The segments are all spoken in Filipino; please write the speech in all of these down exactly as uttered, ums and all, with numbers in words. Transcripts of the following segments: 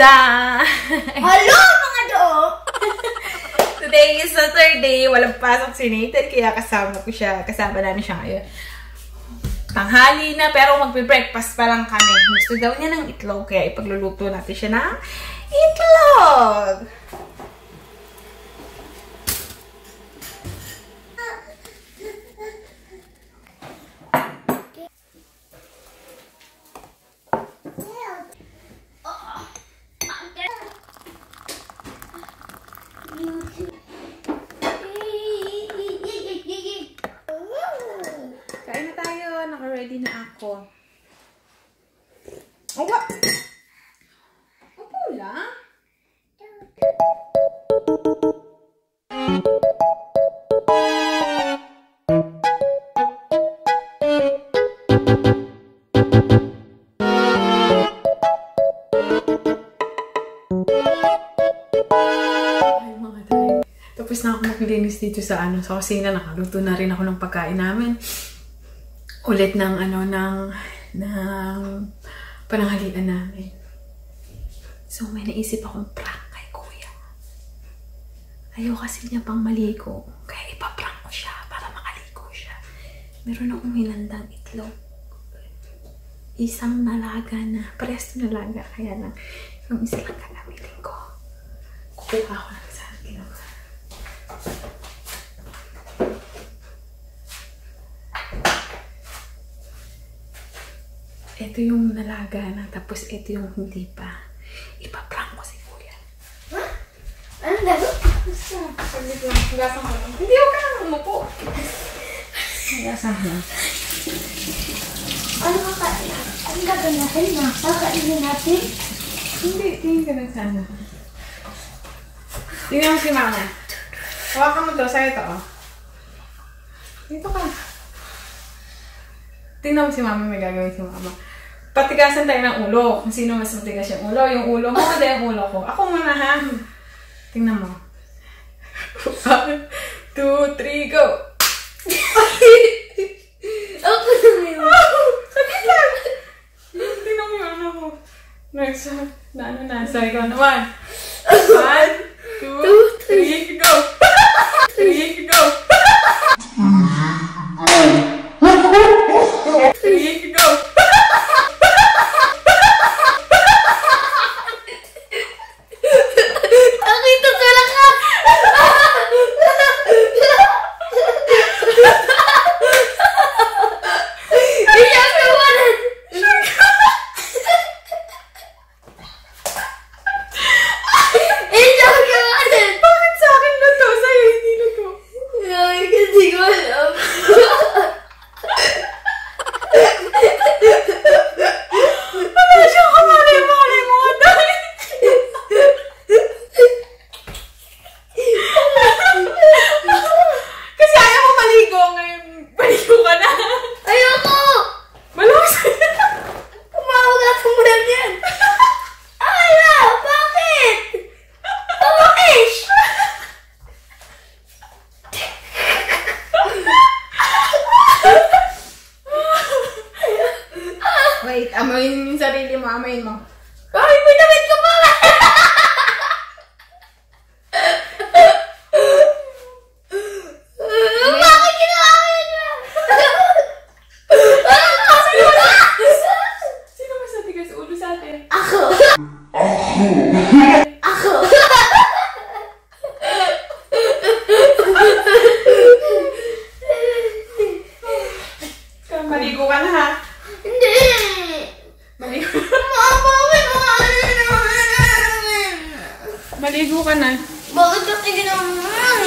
Ta-da! Hello, mga doog! Today is Saturday. Walang pasok si Nathan, kaya kasama ko siya. Kasama namin siya ngayon. Tanghali na, pero magbe-breakfast pa lang kami. Gusto daw niya ng itlog, kaya ipagluluto natin siya ng itlog! Kain na tayo. Naka-ready na ako. Oh, what? Ang pula? Tapos na ako maglinis dito sa ano, sa kusina. Nakaluto na rin ako ng pagkain namin. Ulit ng ano, ng, ng pananghalian namin. So, may naisip akong prank kay kuya. Ayaw kasi niya pang maligo. Kaya ipaprank ko siya para makaligo siya. Meron akong hinandang itlog. Isang nalaga na. Pares na nalaga. Kaya lang, yung isa lang gagamitin ko. Kukuha ko lang sa itlog. Ito yung nalaga na, tapos ito yung hindi pa. Ipaprank ko si kuya. Ha? Anong gagawin? Hugasan ko lang. Hindi, huwag ka lang umupo. Hugasan lang. Ano kakain? Ano gagawin natin na? Kakainin natin? Hindi, tingin ka lang sana. Tingnan mo si mama. Hawakan mo to, sa'yo to, oh. Dito ka. Tingnan mo si mama, may gagawin si mama. Patigasan tayo ng ulo. Kung sino mas matigas yung ulo. Yung ulo mo, hindi yung ulo ko. Ako muna, ha? Tingnan mo. One, two, three, go! Ako naman yun. Sakit lang! Tingnan mo yung ano ko. Next, na ano na. So, ikaw naman. One, two, three, go! Three, go! Three, go! Nakita ko lang ka! Iyak ka wala! Iyak ka wala! Bakit sa akin luto? Sa'yo hindi luto. Ay, kasi ko alam. Wala siyang kamalay-malay mga dahil. Kasi ayaw mo maligo ngayon. Maligo ka na. Ayoko! Malamang Kumahugatan mo lang yan! Ala! Bakit? Pamakish! Wait, amayin yung sarili mo. Amayin mo. Bakit mo damit ka pa? Bakit ginawa ko yun? Sino mas natigas ulo sa atin? Ako! Ako! Maligo ka na, ha? Hindi! Maligo. Bakit mo Maligo ka na. Bakit kasi ginawa?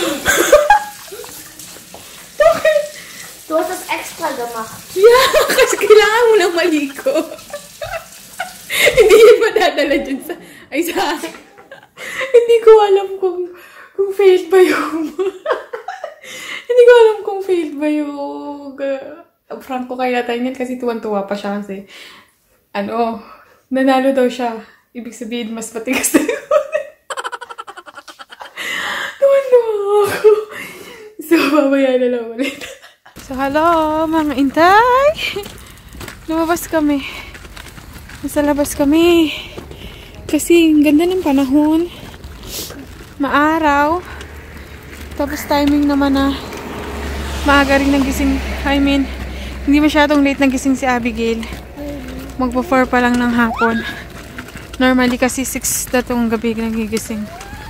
Bakit? Dosas extra gamak. Yeah, kasi kailangan mo lang maligo. Hindi yun madadala dyan sa... Ay, sa akin. Hindi ko alam kung... kung failed ba yung... Hindi ko alam kung failed ba yung... Uh, Franco kaya tayo niyan kasi tuwan-tuwa pa siya kasi... Ano... Nanalo daw siya. Ibig sabihin, mas matigas na yun. Tuwan-tuwa ako. So, babaya na lang ulit. So, hello, mga intay! Lumabas kami. Nasa labas kami. Kasi ganda ng panahon. Maaraw. Tapos timing naman na maaga rin nagising. I mean, hindi masyadong late nagising si Abigail. Magpo four pa lang ng hapon. Normally kasi six na tong gabi nagigising.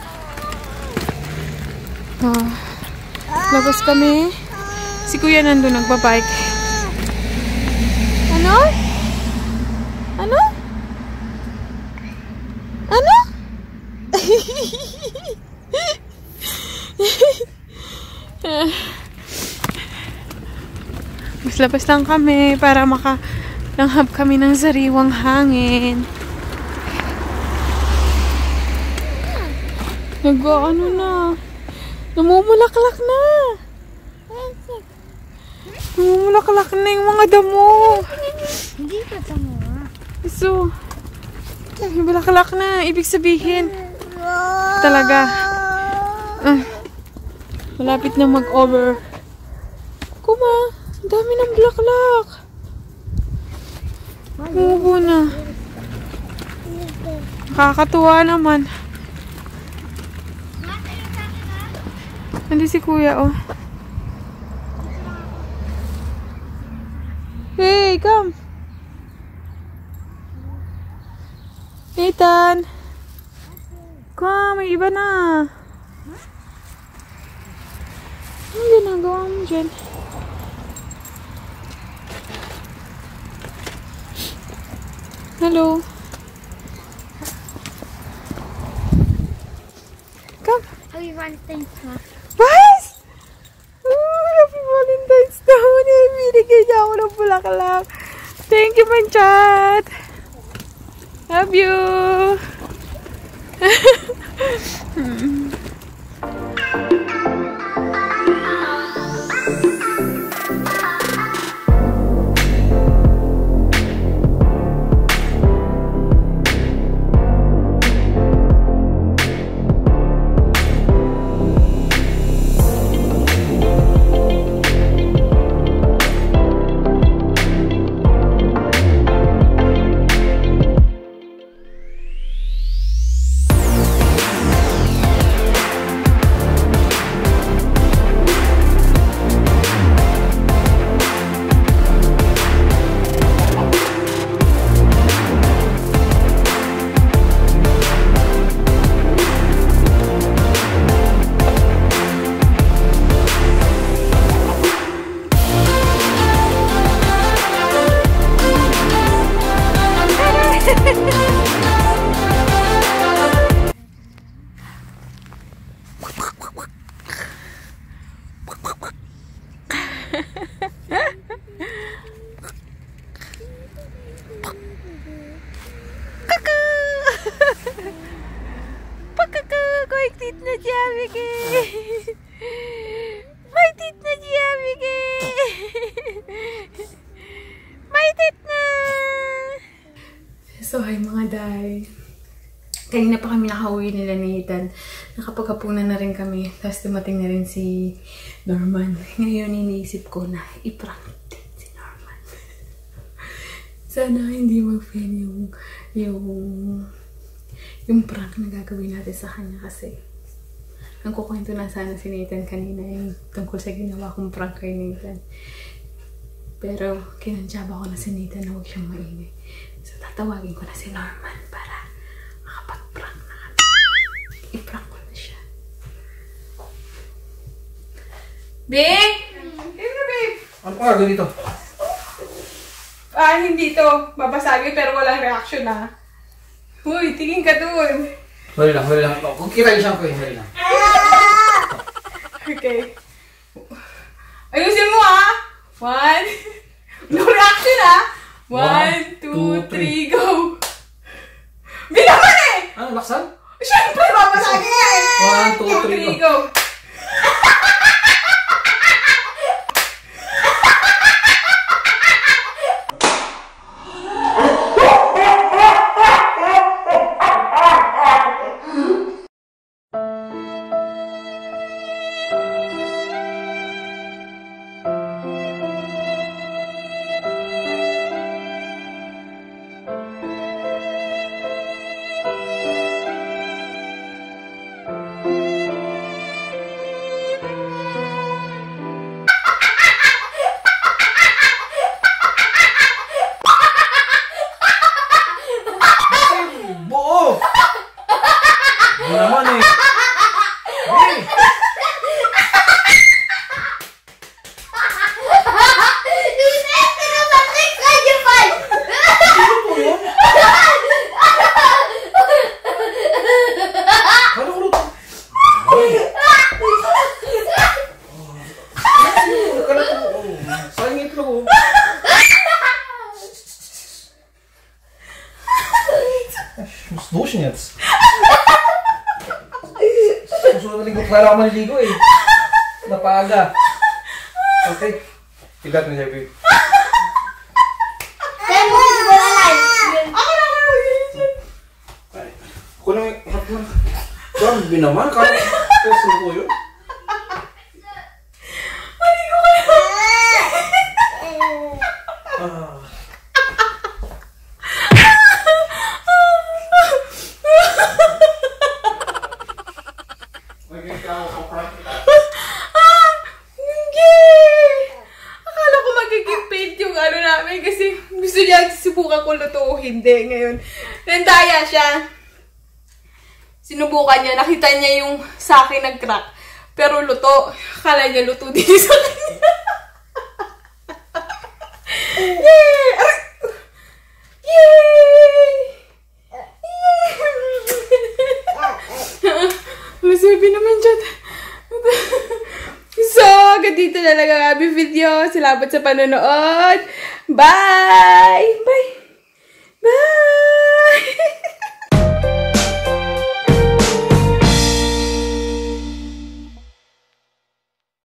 Oh. Labas kami. Si Kuya nandun nagbabike. Ano? Ano? Ano? Mas labas lang kami para makalanghap kami ng sariwang hangin. Nag-ano na. Namumulaklak na. Namumulaklak na yung mga damo. Hindi ka damo. So, namumulaklak na. Ibig sabihin, talaga. Uh, malapit na mag-over. Kuma, ang dami ng bulaklak. Umubo na. Nakakatuwa naman. Nandun si Kuya, oh. Hey, come. Nathan. Come, may iba na. Ano ginagawa mo dyan? Hello. Come. Happy Valentine's Day. What? Oh, happy Valentine's Day. Binigay niya ako ng bulaklak. Thank you, Manchat. Love you. hmm. Tit na si Abigail. May tit na si Abigail. May tit na. So, hi mga day. Kanina pa kami nakauwi nila ni Ethan. Nakapaghapunan na rin kami. Tapos dumating na rin si Norman. Ngayon iniisip ko na i-prank din si Norman. Sana hindi mag-fail yung yung yung prank na gagawin natin sa kanya kasi ang kukwento na sana si Nathan kanina yung tungkol sa ginawa kong prank kay Nathan. Pero kinansyaba ko na si Nathan na huwag siyang maingay. So tatawagin ko na si Norman para makapag-prank na kami. I-prank ko na siya. Babe! Ano babe? Ano ka dito? Ah, hindi to. Babasagin pero walang reaction ah. Uy, tingin ka dun. Huli lang, huli lang. Kung kita yung shampoo, huli lang. Okay. Ayusin mo ah! One. No reaction ah! One, two, three, go! Binaman eh! Ano, laksan? Siyempre, babasagin nga eh! One, two, three, go! Kala ko maliligo eh. Napaga. Okay. Igat na siya, babe. Kaya mo, hindi ko alam. Ako na ako na Ako na may hap na. Grabe naman. Kala ko suko yun. Maligo ka na. Ah. Kasi gusto niya subukan ko luto o hindi ngayon. Nandaya siya. Sinubukan niya. Nakita niya yung sa akin nag-crack. Pero luto. Akala niya luto din sa kanya. Yay! Yay! Masabi naman dyan. So, hanggang dito na lang ang aming video. Salamat sa panonood. Bye! Bye! Bye!